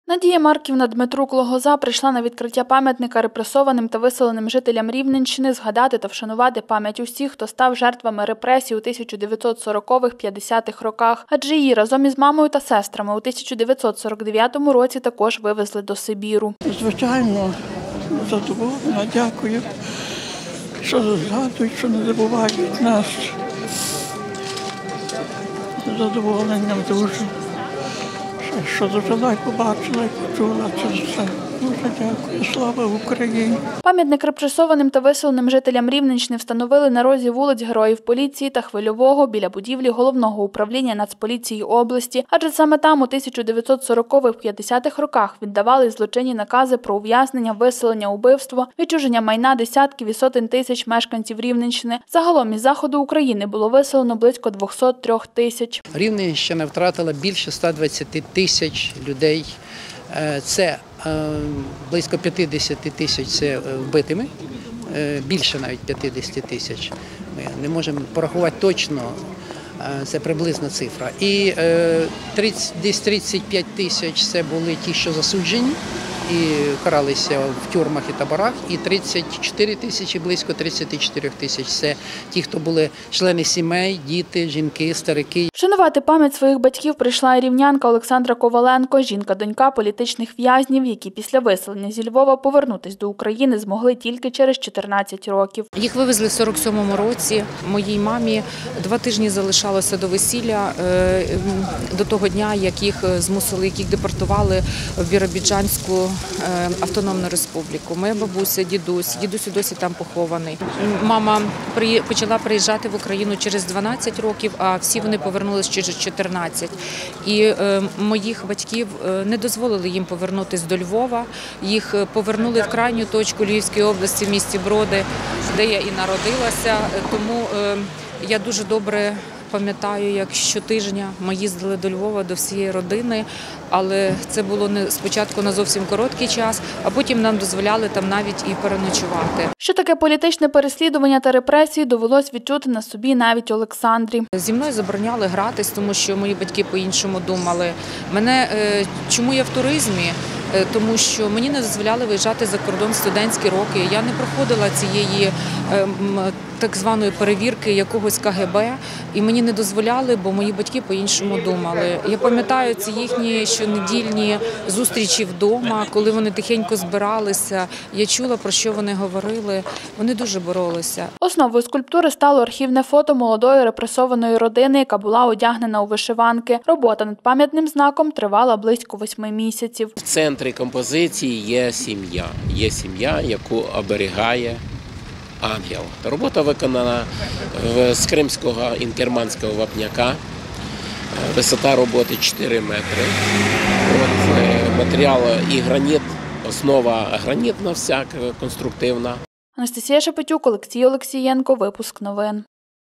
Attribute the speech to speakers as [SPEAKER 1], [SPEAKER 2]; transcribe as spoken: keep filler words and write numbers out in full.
[SPEAKER 1] Надія Марківна Дмитрук Логоза прийшла на відкриття пам'ятника репресованим та виселеним жителям Рівненщини згадати та вшанувати пам'ять усіх, хто став жертвами репресій у тисяча дев'ятсот сорокових-п'ятдесятих роках. Адже її разом із мамою та сестрами у тисяча дев'ятсот сорок дев'ятому році також вивезли до Сибіру.
[SPEAKER 2] Звичайно, задоволена, дякую, що згадують, що не забувають нас. З задоволенням дуже. Що дожила і побачила, і почула це все. Дуже дякую. Слава Україні.
[SPEAKER 1] Пам'ятник репресованим та виселеним жителям Рівненщини встановили на розі вулиць Героїв поліції та Хвильового біля будівлі Головного управління Нацполіції області. Адже саме там у тисяча дев'ятсот сорокових-п'ятдесятих роках віддавали злочинні накази про ув'язнення, виселення, убивство, відчуження майна десятків і сотень тисяч мешканців Рівненщини. Загалом із заходу України було виселено близько двохсот трьох тисяч.
[SPEAKER 3] Рівненщина втратила більше ста двадцяти тисяч людей. Це близько п'ятдесят тисяч це вбитими, більше навіть п'ятдесят тисяч. Ми не можемо порахувати точно, це приблизна цифра. І десь тридцять п'ять тисяч це були ті, що засуджені і каралися в тюрмах і таборах, і тридцять чотири тисячі, близько тридцять чотири тисяч – це ті, хто були члени сімей, діти, жінки, старики.
[SPEAKER 1] Вшанувати пам'ять своїх батьків прийшла і рівнянка Олександра Коваленко, жінка-донька політичних в'язнів, які після виселення зі Львова повернутись до України змогли тільки через чотирнадцять років.
[SPEAKER 4] Їх вивезли в сорок сьомому році. Моїй мамі два тижні залишалося до весілля, до того дня, як їх змусили, як їх депортували в Біробіджанську Автономну Республіку. Моя бабуся, дідусь, дідусь досі там похований. Мама почала приїжджати в Україну через дванадцять років, а всі вони повернулися через чотирнадцять. І моїх батьків не дозволили їм повернутися до Львова. Їх повернули в крайню точку Львівської області, в місті Броди, де я і народилася. Тому я дуже добре пам'ятаю, як щотижня ми їздили до Львова, до всієї родини, але це було не спочатку на зовсім короткий час, а потім нам дозволяли там навіть і переночувати.
[SPEAKER 1] Що таке політичне переслідування та репресії, довелось відчути на собі навіть Олександрі.
[SPEAKER 4] Зі мною забороняли гратись, тому що мої батьки по-іншому думали. Мене, чому я в туризмі? Тому що мені не дозволяли виїжджати за кордон в студентські роки. Я не проходила цієї так званої перевірки якогось ка ге бе, і мені не дозволяли, бо мої батьки по-іншому думали. Я пам'ятаю ці їхні щонедільні зустрічі вдома, коли вони тихенько збиралися. Я чула, про що вони говорили. Вони дуже боролися.
[SPEAKER 1] Основою скульптури стало архівне фото молодої репресованої родини, яка була одягнена у вишиванки. Робота над пам'ятним знаком тривала близько восьми місяців.
[SPEAKER 5] В центрі композиції є сім'я. Є сім'я, яку оберігає ангел. Робота виконана з кримського інкерманського вапняка. Висота роботи чотири метри. От, матеріал і граніт, основа гранітна вся, конструктивна.
[SPEAKER 1] Анастасія Шепетюк, Олексій Олексієнко, випуск новин.